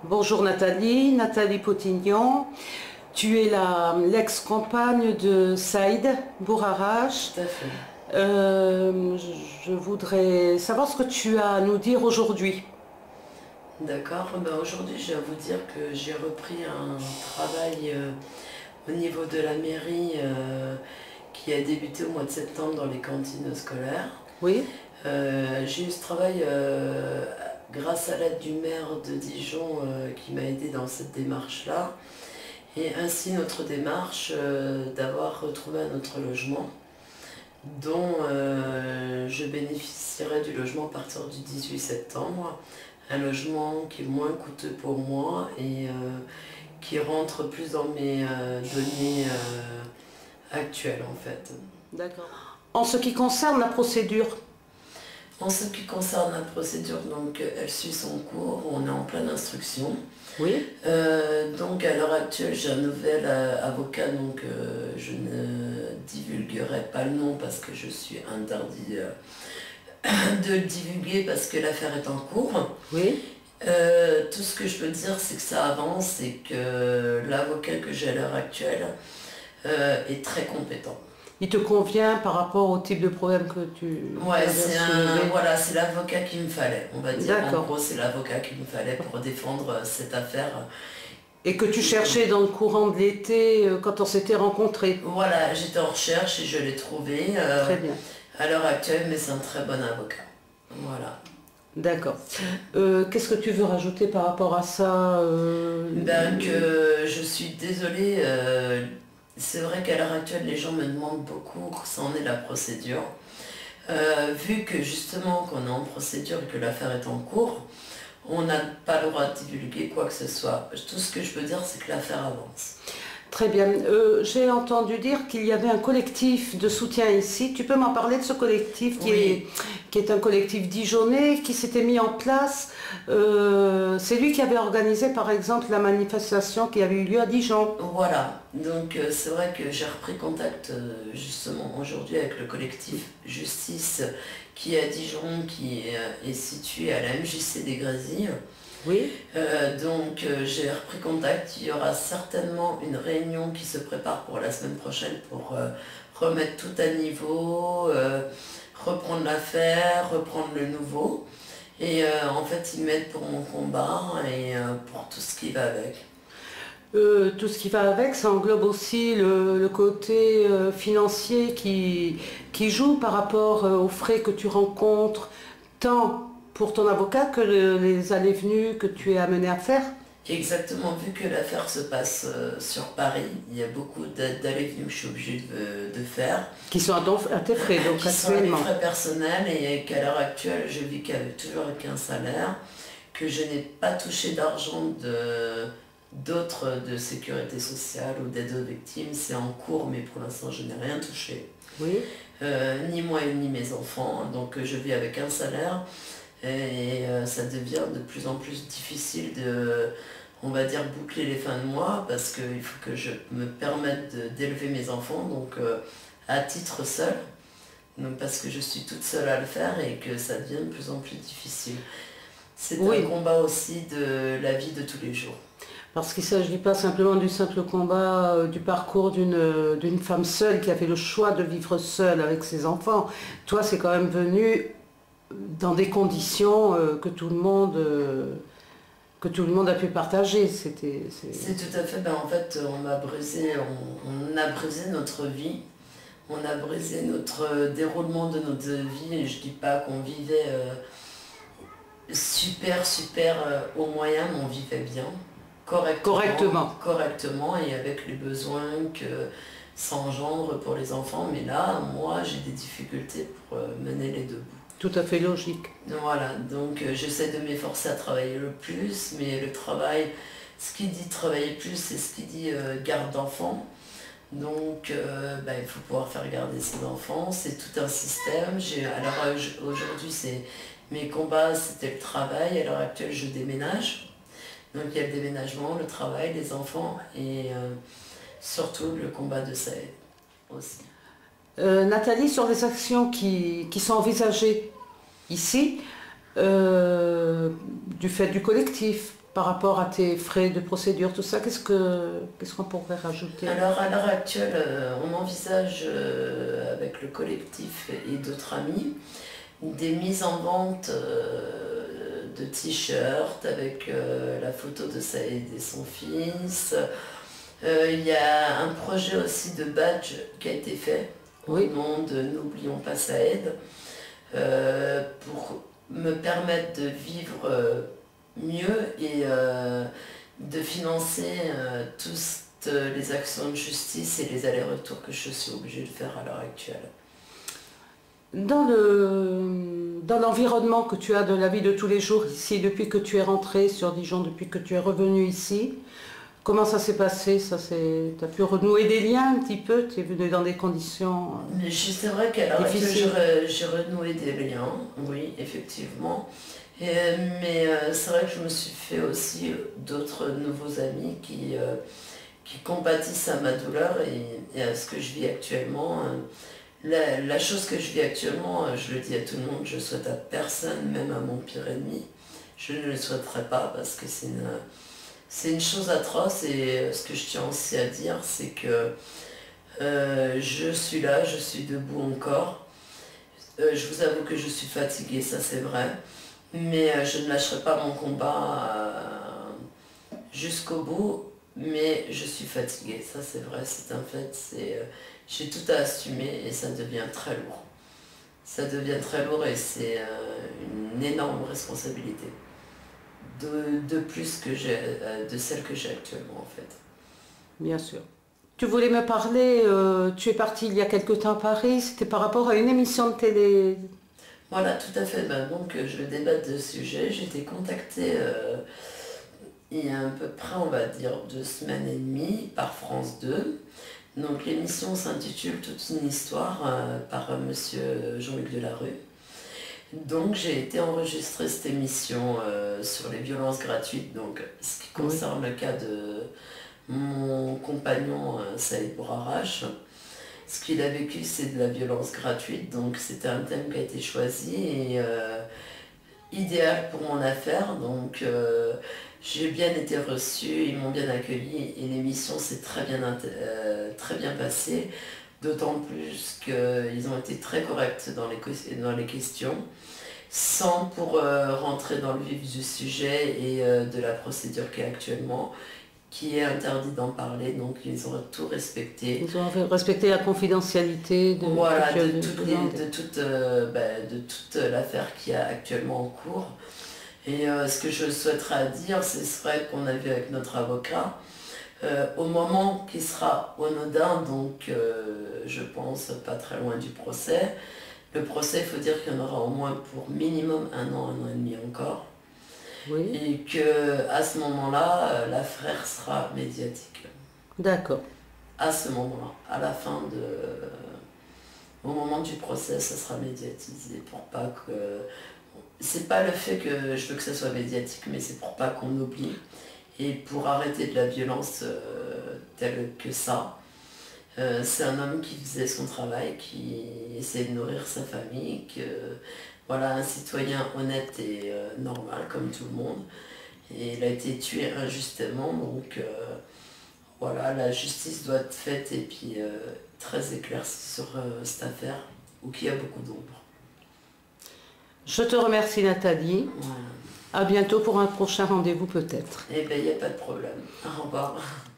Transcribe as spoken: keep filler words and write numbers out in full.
Bonjour Nathalie, Nathalie Potignan. Tu es la l'ex-compagne de Saïd Bourarach. Tout à fait. Euh, je, je voudrais savoir ce que tu as à nous dire aujourd'hui. D'accord. Ben aujourd'hui, je vais vous dire que j'ai repris un travail euh, au niveau de la mairie euh, qui a débuté au mois de septembre dans les cantines scolaires. Oui, Euh, j'ai eu ce travail euh, grâce à l'aide du maire de Dijon euh, qui m'a aidé dans cette démarche-là. Et ainsi notre démarche euh, d'avoir retrouvé un autre logement dont euh, je bénéficierai du logement à partir du dix-huit septembre. Un logement qui est moins coûteux pour moi et euh, qui rentre plus dans mes euh, données euh, actuelles en fait. d'accord. En ce qui concerne la procédure, En ce qui concerne la procédure, donc elle suit son cours, on est en pleine instruction. oui, Euh, donc à l'heure actuelle j'ai un nouvel euh, avocat, donc euh, je ne divulguerai pas le nom parce que je suis interdit euh, de le divulguer parce que l'affaire est en cours. oui. Euh, tout ce que je peux dire c'est que ça avance et que l'avocat que j'ai à l'heure actuelle euh, est très compétent. Il te convient par rapport au type de problème que tu Ouais, tu avais c'est un, soulevé. voilà, c'est l'avocat qu'il me fallait, on va dire. En D'accord. gros, c'est l'avocat qu'il me fallait pour défendre cette affaire. Et que tu cherchais dans le courant de l'été euh, quand on s'était rencontrés. Voilà, j'étais en recherche et je l'ai trouvé euh, Très bien. à l'heure actuelle, mais c'est un très bon avocat. Voilà. D'accord. Euh, qu'est-ce que tu veux rajouter par rapport à ça euh, Ben, que je suis désolée, euh, c'est vrai qu'à l'heure actuelle, les gens me demandent beaucoup, ça en est la procédure. Euh, vu que justement qu'on est en procédure et que l'affaire est en cours, on n'a pas le droit de divulguer quoi que ce soit. Tout ce que je peux dire, c'est que l'affaire avance. Très bien. Euh, j'ai entendu dire qu'il y avait un collectif de soutien ici. Tu peux m'en parler de ce collectif qui, Oui. est, qui est un collectif dijonnais, qui s'était mis en place. Euh, c'est lui qui avait organisé par exemple la manifestation qui avait eu lieu à Dijon. Voilà, donc euh, c'est vrai que j'ai repris contact euh, justement aujourd'hui avec le collectif Justice qui est à Dijon, qui est, euh, est situé à la M J C des Grésilles. Oui, Euh, donc euh, j'ai repris contact, il y aura certainement une réunion qui se prépare pour la semaine prochaine pour euh, remettre tout à niveau, euh, reprendre l'affaire, reprendre le nouveau. Et euh, en fait ils m'aident pour mon combat et euh, pour tout ce qui va avec. Euh, tout ce qui va avec, ça englobe aussi le, le côté euh, financier qui, qui joue par rapport euh, aux frais que tu rencontres, tant pour ton avocat que le- les allées-venues que tu es amené à faire. Exactement, vu que l'affaire se passe euh, sur Paris, il y a beaucoup d'a- d'allées-venues que je suis obligée de, de faire, Qui sont à, ton- à tes frais, donc qui sont mes actuellement. frais personnels et qu'à l'heure actuelle, je vis qu'avec toujours avec un salaire, que je n'ai pas touché d'argent de d'autres de sécurité sociale ou d'aide aux victimes. C'est en cours, mais pour l'instant, je n'ai rien touché. Oui, Euh, ni moi ni mes enfants, donc euh, je vis avec un salaire et euh, ça devient de plus en plus difficile de, on va dire, boucler les fins de mois parce qu'il faut que je me permette de- d'élever mes enfants, donc euh, à titre seul, donc parce que je suis toute seule à le faire et que ça devient de plus en plus difficile. C'est oui, un combat aussi de la vie de tous les jours. parce qu'il ne s'agit pas simplement du simple combat euh, du parcours d'une euh, d'une femme seule qui a fait le choix de vivre seule avec ses enfants. Toi, c'est quand même venu dans des conditions euh, que tout le monde euh, que tout le monde a pu partager. C'était, c'est- C'est tout à fait, ben en fait, on m'a brisé, on, on a brisé notre vie, on a brisé notre déroulement de notre vie, et je dis pas qu'on vivait euh, super, super euh, au moyen, mais on vivait bien, correctement, correctement. correctement, et avec les besoins que ça engendre pour les enfants, mais là, moi, j'ai des difficultés pour euh, mener les deux bouts. Tout à fait logique. Voilà, donc euh, j'essaie de m'efforcer à travailler le plus, mais le travail, ce qui dit travailler plus, c'est ce qui dit euh, garde d'enfants. Donc euh, bah, il faut pouvoir faire garder ses enfants, c'est tout un système. J'ai, alors euh, je- aujourd'hui, c'est mes combats, c'était le travail. À l'heure actuelle, je déménage. Donc il y a le déménagement, le travail, les enfants et euh, surtout le combat de Sahel aussi. Euh, Nathalie, sur les actions qui, qui sont envisagées ici, euh, du fait du collectif, par rapport à tes frais de procédure, tout ça, qu'est-ce que qu'est-ce qu'on pourrait rajouter? Alors à l'heure actuelle, euh, on envisage euh, avec le collectif et d'autres amis des mises en vente euh, de t-shirts avec euh, la photo de Saïd et son fils. Euh, il y a un projet aussi de badge qui a été fait Oui. au nom de N'oublions pas Saïd euh, pour me permettre de vivre euh, mieux et euh, de financer euh, toutes les actions de justice et les allers-retours que je suis obligée de faire à l'heure actuelle. Dans le, dans l'environnement que tu as de la vie de tous les jours ici, depuis que tu es rentré sur Dijon, depuis que tu es revenu ici, comment ça s'est passé? Ça c'est, tu as pu renouer des liens un petit peu? Tu es venu dans des conditions Mais je- c'est vrai qu'à l'heure actuelle, difficiles? j'ai re- j'ai renoué des liens, oui, effectivement. Et, euh, mais euh, c'est vrai que je me suis fait aussi d'autres nouveaux amis qui, euh, qui compatissent à ma douleur et, et à ce que je vis actuellement. euh, La, la chose que je vis actuellement, euh, je le dis à tout le monde, je souhaite à personne, même à mon pire ennemi. Je ne le souhaiterais pas parce que c'est une, c'est une chose atroce et euh, ce que je tiens aussi à dire, c'est que euh, je suis là, je suis debout encore. Euh, je vous avoue que je suis fatiguée, ça c'est vrai, mais euh, je ne lâcherai pas mon combat euh, jusqu'au bout, mais je suis fatiguée, ça c'est vrai, c'est un fait, c'est... euh, j'ai tout à assumer et ça devient très lourd. Ça devient très lourd et c'est euh, une énorme responsabilité. De, de plus que j'ai, euh, de celle que j'ai actuellement en fait. Bien sûr. Tu voulais me parler, euh, tu es parti il y a quelque temps à Paris, c'était par rapport à une émission de télé. Voilà, tout à fait. Ben, donc je vais débattre de ce sujet. J'ai été contactée euh, il y a à peu près, on va dire, deux semaines et demie par France deux. Donc l'émission s'intitule Toute une histoire euh, par euh, monsieur Jean-Luc Delarue. Donc j'ai été enregistrer cette émission euh, sur les violences gratuites, donc ce qui concerne oui. le cas de mon compagnon euh, Saïd Bourarache. Ce qu'il a vécu, c'est de la violence gratuite, donc c'était un thème qui a été choisi et euh, idéal pour mon affaire. Donc euh, j'ai bien été reçue, ils m'ont bien accueilli et l'émission s'est très bien, euh, très bien passée. D'autant plus qu'ils ont été très corrects dans les, dans les questions, sans pour euh, rentrer dans le vif du sujet et euh, de la procédure qui est actuellement, qui est interdit d'en parler, donc ils ont tout respecté. Ils ont respecté la confidentialité de, voilà, de, de, toutes les, de, toute, euh, bah, de toute l'affaire qui est actuellement en cours. Et euh, ce que je souhaiterais dire, ce serait qu'on a vu avec notre avocat, Euh, au moment qui sera anodin, donc euh, je pense pas très loin du procès. Le procès, il faut dire qu'il y en aura au moins pour minimum un an, un an et demi encore. Oui. Et qu'à ce moment-là, l'affaire sera médiatique. D'accord. À ce moment-là, à la fin de... Au moment du procès, ça sera médiatisé pour pas que... C'est pas le fait que je veux que ça soit médiatique, mais c'est pour pas qu'on oublie. Et pour arrêter de la violence euh, telle que ça, euh, c'est un homme qui faisait son travail, qui essayait de nourrir sa famille, que, voilà, un citoyen honnête et euh, normal comme tout le monde. Et il a été tué injustement, donc euh, voilà, la justice doit être faite et puis euh, très éclaircie sur euh, cette affaire, où il y a beaucoup d'ombre. Je te remercie Nathalie. Voilà. À bientôt pour un prochain rendez-vous peut-être. Eh bien, il n'y a pas de problème. Au revoir.